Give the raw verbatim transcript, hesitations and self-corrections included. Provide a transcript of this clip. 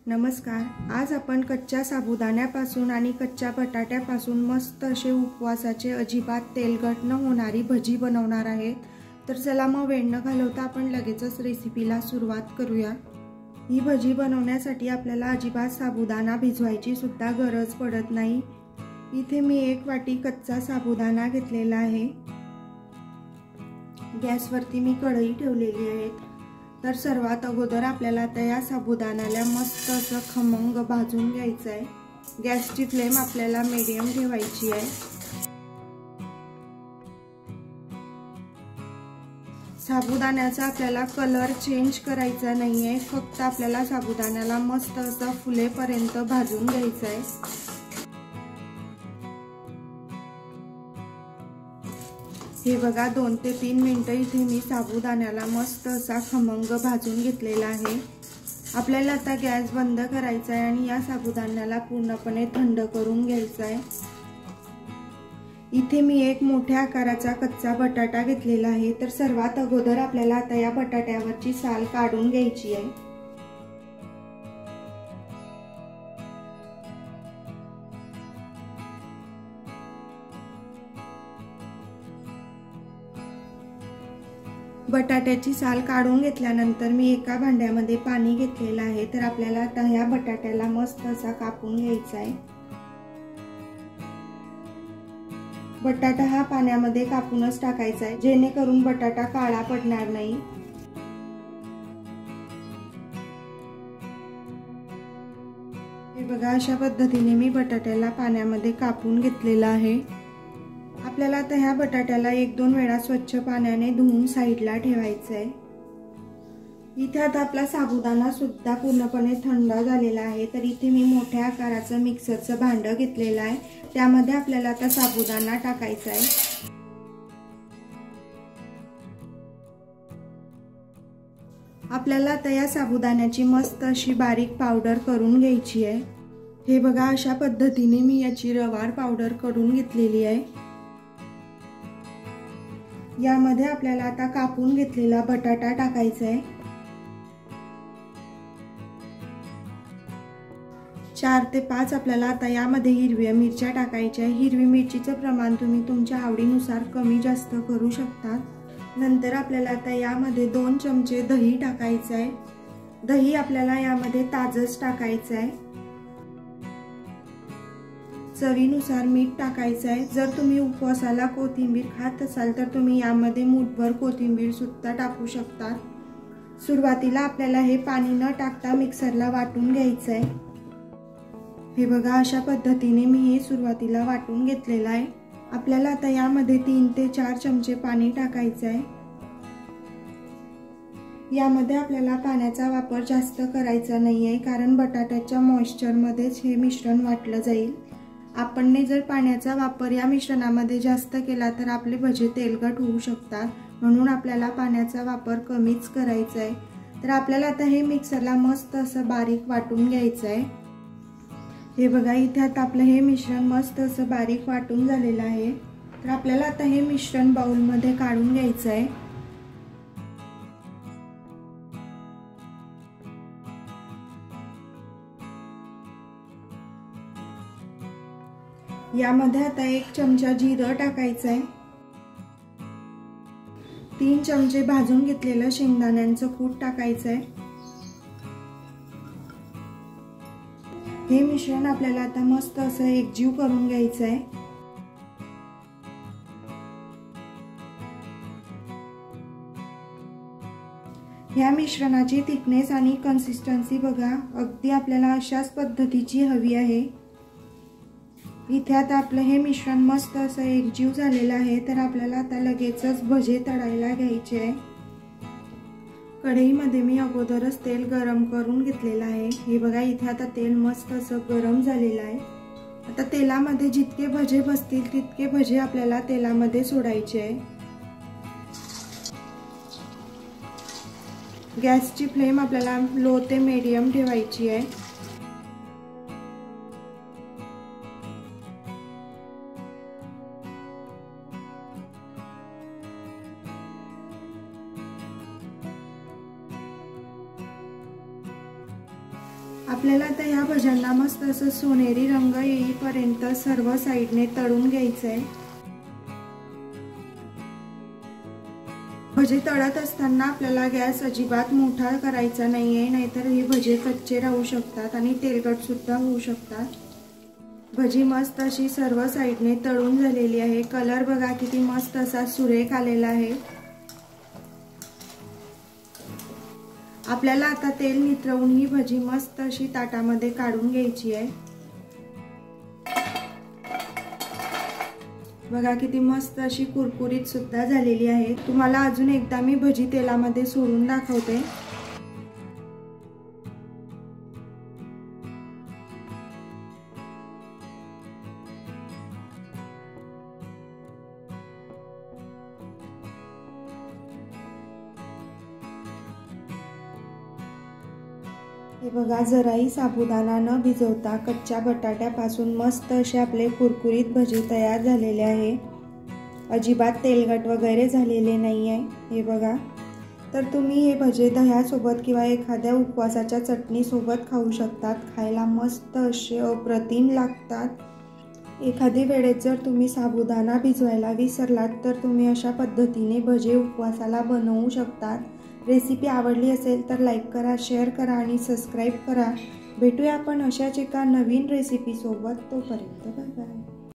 नमस्कार. आज आपण कच्च्या साबुदाण्यापासून आणि कच्च्या बटाट्यापासून मस्त असे उपवासाचे अजिबात तेलकट न होणारी भजी बनवणार आहेत. तर चला मग वेळ न घालवता आपण लगेचच रेसिपीला सुरुवात करूया. ही भजी बनवण्यासाठी आपल्याला अजिबात साबुदाणा भिजवायची सुद्धा गरज पडत नाही. इथे मी एक वाटी कच्चा साबुदाणा घेतलेला आहे. गॅसवरती मी कढई ठेवलेली आहे. तर सर्वात अगोदर आपल्याला आता या साबुदाण्याला मस्त असं खमंग भाजून घ्यायचं आहे. गॅसची फ्लेम आपल्याला मीडियम ठेवायची आहे. साबुदाण्याचा आपल्याला कलर चेंज करायचा नाही आहे. फक्त आपल्याला साबुदाण्याला मस्त असं फुलेपर्यंत भाजून घ्यायचं आहे. हे बघा दोन ते तीन मिनिटं इथे मी साबुदाण्याला मस्त असा खमंग भाजून घेतलेला आहे. आपल्याला आता गॅस बंद करायचा आहे आणि या साबुदाण्याला पूर्णपणे थंड करून घ्यायचा आहे. इथे मी एक मोठ्या आकाराचा कच्चा बटाटा घेतलेला आहे. तर सर्वात अगोदर आपल्याला आता या बटाट्यावरची साल काढून घ्यायची आहे. बटाट्याची साल काढून घेतल्यानंतर मी एका भांड्यामध्ये पाणी घेतलेलं आहे. तर आपल्याला आता ह्या बटाट्याला मस्त असा कापून घ्यायचा आहे. बटाटा हा पाण्यामध्ये कापूनच टाकायचा आहे, जेणेकरून बटाटा काळा पडणार नाही. हे बघा अशा पद्धतीने मी बटाट्याला पाण्यामध्ये कापून घेतलेला आहे. आपल्याला आता ह्या बटाट्याला एक दोन वेळा स्वच्छ पाण्याने धुवून साईडला ठेवायचं आहे. इथे आता आपला साबुदाणा सुद्धा पूर्णपणे थंड झालेला आहे. तर इथे मी मोठ्या आकाराचं मिक्सरचं भांडं घेतलेलं आहे. त्यामध्ये आपल्याला आता साबुदाणा टाकायचा आहे. आपल्याला आता या साबुदाण्याची मस्त अशी बारीक पावडर करून घ्यायची आहे. हे बघा अशा पद्धतीने मी याची रवाळ पावडर करून घेतलेली आहे. यामध्ये आपल्याला आता कापून घेतलेला बटाटा टाकायचा आहे. चार ते पाच आपल्याला आता यामध्ये हिरव्या मिरच्या टाकायच्या आहे. हिरवी मिरचीचं प्रमाण तुम्ही तुमच्या आवडीनुसार कमी जास्त करू शकता. नंतर आपल्याला आता यामध्ये दोन चमचे दही टाकायचं आहे. दही आपल्याला यामध्ये ताजंच टाकायचं आहे. चवीनुसार मीठ टाकायचं आहे. जर तुम्ही उपवासाला कोथिंबीर खात असाल तर तुम्ही यामध्ये मूठभर कोथिंबीर सुद्धा टाकू शकता. सुरुवातीला आपल्याला हे पाणी न टाकता मिक्सरला वाटून घ्यायचं आहे. हे बघा अशा पद्धतीने मी हे सुरुवातीला वाटून घेतलेलं आहे. आपल्याला आता यामध्ये तीन ते चार चमचे पाणी टाकायचं आहे. यामध्ये आपल्याला पाण्याचा वापर जास्त करायचा नाही आहे, कारण बटाट्याच्या मॉइश्चरमध्येच हे मिश्रण वाटलं जाईल. आपण जर पाण्याचा वापर या मिश्रणामध्ये जास्त केला तर आपले भजे तेलकट होऊ शकतात. म्हणून आपल्याला पाण्याचा वापर कमीच करायचा आहे. तर आपल्याला आता हे मिक्सरला मस्त असं बारीक वाटून घ्यायचं आहे. हे बघा इथे आता आपलं हे मिश्रण मस्त असं बारीक वाटून झालेलं आहे. तर आपल्याला आता हे मिश्रण बाउलमध्ये काढून घ्यायचं आहे. यामध्ये आता एक चमचा जिरं टाकायचं आहे. तीन चमचे भाजून घेतलेलं शेंगदाण्यांचं कूट टाकायचं आहे. हे मिश्रण आपल्याला आता मस्त असं एकजीव करून घ्यायचं आहे. ह्या मिश्रणाची थिकनेस आणि कन्सिस्टन्सी बघा अगदी आपल्याला अशाच पद्धतीची हवी आहे. इथे आता आपलं हे मिश्रण मस्त असं एकजीव झालेलं आहे. तर आपल्याला आता लगेचच भजे तळायला घ्यायचे आहे. कढईमध्ये मी अगोदरच तेल गरम करून घेतलेलं आहे. हे बघा इथे आता तेल मस्त असं गरम झालेलं आहे. आता तेलामध्ये जितके भजे बसतील तितके भजे आपल्याला तेलामध्ये सोडायचे आहे. गॅसची फ्लेम आपल्याला लो ते मीडियम ठेवायची आहे. आपल्याला आता ह्या भज्यांना मस्त असं सोनेरी रंग येईपर्यंत सर्व साईडने तळून घ्यायचं आहे। भजे तळत असताना आपल्याला गॅस अजिबात मोठा करायचा नाहीये, नाहीतर हे भजे कच्चे राहू शकतात आणि तेलकट सुद्धा होऊ शकतात। भजी मस्त अशी सर्व साईडने तळून झालेली आहे। कलर बघा किती मस्त असा सुरेख आलेला आहे। आपल्याला आता तेल नितळवून ही भजी मस्त अशी ताटामध्ये काढून घ्यायची आहे। बघा किती मस्त अशी कुरकुरीत सुद्धा झालेली आहे। तुम्हाला अजून एकदा मी भजी तेलामध्ये सोडून दाखवते। हे बघा जराही साबुदाणा न भिजवता कच्च्या बटाट्यापासून मस्त असे आपले कुरकुरीत भजी तयार झालेले आहे। अजिबात तेलकट वगैरे झालेले नाही आहे। हे बघा, तर तुम्ही हे भजे दह्यासोबत किंवा एखाद्या उपवासाच्या चटणीसोबत खाऊ शकतात। खायला मस्त असे अप्रतिम लागतात। एखादी वेळेस जर तुम्ही साबुदाणा भिजवायला विसरलात तर तुम्ही अशा पद्धतीने भजे उपवासाला बनवू शकतात। रेसिपी आवडली असेल तर लाईक करा, शेअर करा आणि सबस्क्राईब करा। भेटूया आपण अशाच एका नवीन रेसिपी सोबत। तोपर्यंत बाय बाय।